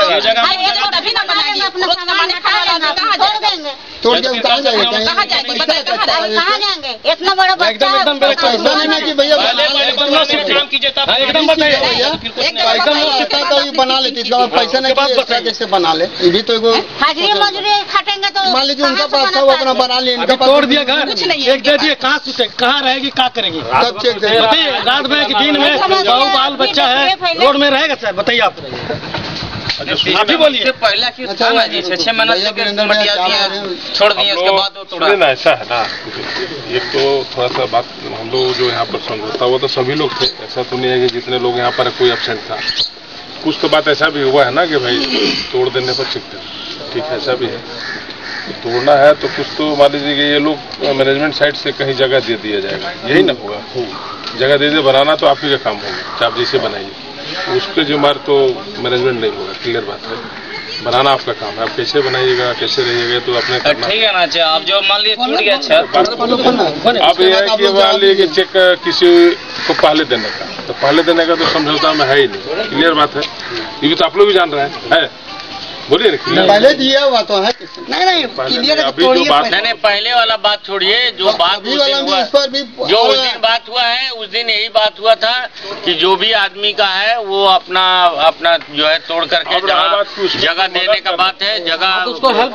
तोड़ के कहाँ जाएंगे? इतना बड़ा बच्चा एकदम नहीं कि भैया काम कीजिए एकदम बताइए बना लेती पैसा नहीं कैसे बना ले? ये भी तो हाजिरी मजूरी खटेंगे तो मान लीजिए उनका पास था वो अपना बना लिया, इनका तोड़ दिया घर एक दे दिए, कहाँ रहेगी क्या करेंगे? सब चेक बताइए, रात में कि दिन में बहू बाल बच्चा है रोड में रहेगा सर? बताइए आप आप ही बोलिए। पहला क्यों था जी 6 महीना छोड़ दिए उसके बाद वो तोड़ा ना? ऐसा है ना, एक तो थोड़ा सा बात हम लोग जो यहाँ पर समझौता हुआ तो सभी लोग थे, ऐसा तो नहीं है कि जितने लोग यहाँ पर कोई एब्सेंट था। कुछ तो बात ऐसा भी हुआ है ना कि भाई तोड़ देने पर चिकते, ठीक है, ऐसा भी है। तोड़ना है तो कुछ तो मान लीजिए कि ये लोग मैनेजमेंट साइड से कहीं जगह दे दिया जाएगा, यही ना होगा? जगह दे बनाना तो आप ही का काम होगा, आप जैसे बनाइए, उसके जुम्मेदार तो मैनेजमेंट नहीं होगा, क्लियर बात है। बनाना आपका काम है, आप कैसे बनाइएगा कैसे रहिएगा तो अपने ठीक है ना। अच्छा आप जो मान लीजिए टूट गया, अच्छा आप ये है कि मान लीजिए कि चेक किसी को पहले देने का, तो पहले देने का तो समझौता में है ही नहीं, क्लियर बात है। ये भी तो आप लोग भी जान रहे हैं, बोलिए पहले दिया हुआ तो है नहीं पहले वाला बात छोड़िए, जो बात जो उस दिन बात हुआ है, उस दिन यही बात हुआ था कि जो भी आदमी का है वो अपना जो है तोड़ करके जगह देने का बात है, जगह उसको हेल्प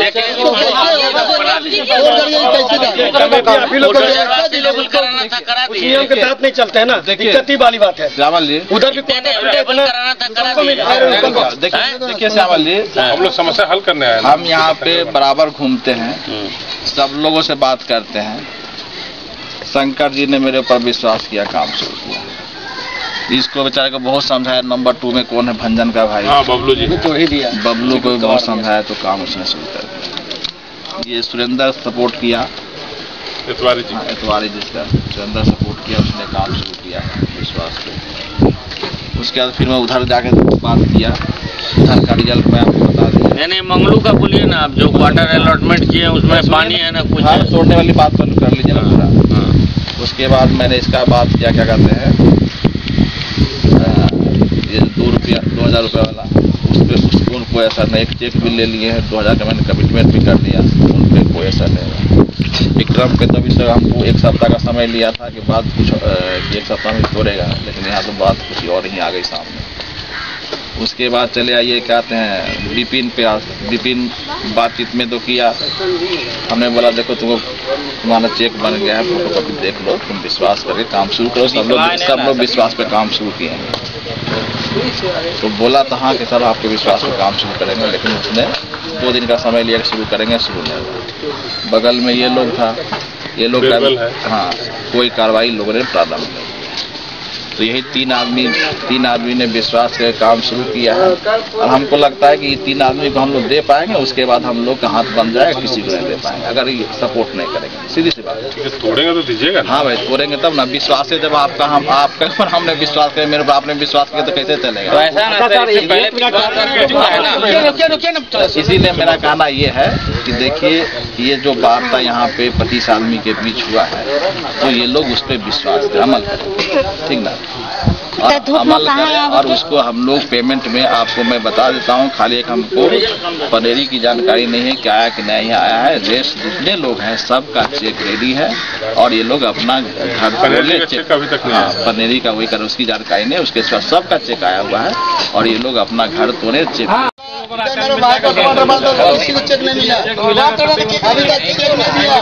नियम के तहत नहीं चलते है ना, दिक्कत वाली बात है। श्यामल जी उधर भी कराना था, देखिए श्यामल जी, हम लोग समस्या हल करने आए, हम यहाँ पे बराबर घूमते हैं, सब लोगों से बात करते हैं। शंकर जी ने मेरे ऊपर विश्वास किया, काम शुरू किया। इसको बेचारे को बहुत समझाया। नंबर 2 में कौन है? भंजन का भाई बबलू जी, तो ही दिया। बबलू को भी बहुत समझाया तो काम उसने शुरू कर दिया। ये सुरेंद्र सपोर्ट किया, इतवारी जी का सुरेंद्र सपोर्ट किया, उसने काम शुरू किया विश्वास पे। उसके बाद फिर मैं उधर जाके बात किया, उधर का रिजल्ट मैं आपको बता दिया। नहीं मंगलू का बोलिए ना, आप जो क्वार्टर अलॉटमेंट किए उसमें पानी है ना कुछ? तोड़ने वाली बात तो कर लीजिए ना पूरा। उसके बाद मैंने इसका बात किया, क्या कहते हैं, ये 2,000 रुपये वाला, उस पर कोई असर नहीं। एक चेक भी ले लिए हैं 2,000 का, मैंने कमिटमेंट भी कर दिया, उन पर कोई असर नहीं हुआ। विक्रम पे तो अभी तक हमको 1 सप्ताह का समय लिया था कि बात कुछ 1 सप्ताह में तोड़ेगा, लेकिन यहाँ तो बात कुछ और ही आ गई सामने। उसके बाद चले आइए, कहते हैं विपिन पे। विपिन बातचीत में तो किया, हमने बोला देखो तुम्हारा चेक बन गया है, फोटोकॉपी देख लो, तुम विश्वास करके काम शुरू करो। सब लोग विश्वास पे काम शुरू किए हैं। तो बोला था हाँ कि सर आपके विश्वास पे काम शुरू करेंगे, लेकिन उसने 2 दिन का समय लिया कि शुरू करेंगे, शुरू नहीं हुआ। बगल में ये लोग था, ये लोग हाँ कोई कार्रवाई लोगों ने प्रारंभ नहीं। तो यही 3 आदमी ने विश्वास के काम शुरू किया है, और हमको लगता है कि ये 3 आदमी को हम लोग दे पाएंगे, उसके बाद हम लोग का हाथ बन जाएगा, किसी को नहीं दे पाएंगे अगर ये सपोर्ट नहीं करेंगे। सीधी सी बात है। तोड़ेंगे तो दीजिएगा। हाँ भाई तोड़ेंगे तब ना, विश्वास है जब आपका आपके ऊपर हमने विश्वास किया, मेरे ऊपर आपने विश्वास किया तो कैसे चलेगा? इसीलिए मेरा कहना ये है कि देखिए ये जो वार्ता यहाँ पे 25 आदमी के बीच हुआ है, तो ये लोग उस पर विश्वास अमल करें, ठीक ना, और अमल करें। और उसको हम लोग पेमेंट में आपको मैं बता देता हूँ, खाली एक हमको पनेरी की जानकारी नहीं है कि आया कि नहीं आया है। रेस्ट जितने लोग हैं सबका चेक रेडी है, और ये लोग अपना घर चेक पनेरी का वही कर, उसकी जानकारी नहीं, उसके साथ सबका चेक आया हुआ है, और ये लोग अपना घर तोड़े चेक। मेरे भाई का किसी को चेक नहीं मिला, अभी तक चेक नहीं दिया।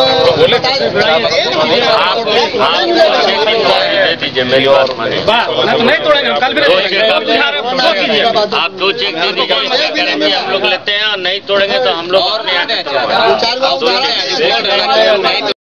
नहीं तोड़ेंगे, कल भी आप 2 चेक दे दीजिए, हम लोग लेते हैं, और नहीं तोड़ेंगे तो हम लोग